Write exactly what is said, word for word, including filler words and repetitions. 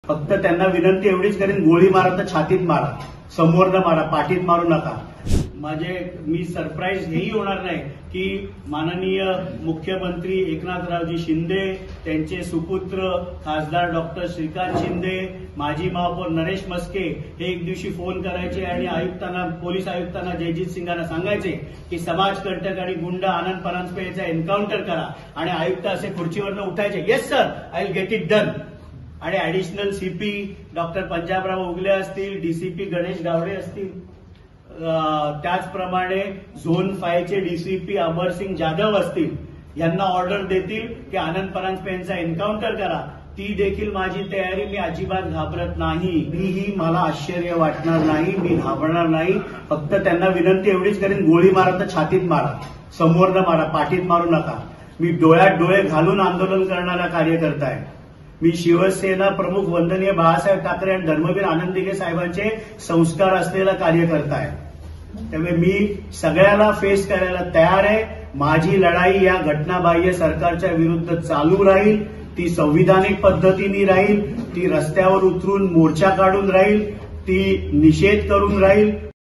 फक्त त्यांना विनंती एवढीच करेन, गोळी मारा तर छातीत मारा, समोरनं मारा, पाठीत मारू नका. माझे मी सरप्राईज हेही होणार नाही की माननीय मुख्यमंत्री एकनाथरावजी शिंदे, त्यांचे सुपुत्र खासदार डॉक्टर श्रीकांत शिंदे, माजी महापौर नरेश मस्के हे एक दिवशी फोन करायचे आणि आयुक्तांना, पोलीस आयुक्तांना, जयजीत सिंगांना सांगायचे की समाजकंटक आणि गुंड आनंद परांजपे याचा एन्काउंटर करा, आणि आयुक्त असे खुर्चीवरनं उठायचे, yes sir, I will get it done. आणि additional CP doctor Panjabrao Ugale असतील, डीसीपी गणेश गावडे असतील, त्याचप्रमाणे झोन फायचे डीसीपी अमरसिंग जाधव असतील, यांना ऑर्डर देतील की आनंद परांजपे यांचा एन्काउंटर करा, ती देखील माझी तयारी. मी अजिबात घाबरत नाही. मीही, मला आश्चर्य वाटणार नाही, मी घाबरणार नाही. फक्त त्यांना विनंती एवढीच करेन, गोळी मारा तर छातीत मारा, समोरनं मारा, पाठीत मारू नका. मी डोळ्यात डोळे घालून आंदोलन करणारा कार्यकर्ता आहे. मी शिवसेना प्रमुख वंदनीय बाळासाहेब ठाकरे आणि धर्मवीर आनंद दिघे साहेबांचे संस्कार असलेला कार्यकर्ता आहे. त्यामुळे मी सगळ्याला फेस करायला तयार आहे. माझी लढाई या घटनाबाह्य सरकारच्या विरुद्ध चालू राहील. ती संविधानिक पद्धतीने राहील, ती रस्त्यावर उतरून मोर्चा काढून राहील, ती निषेध करून राहील.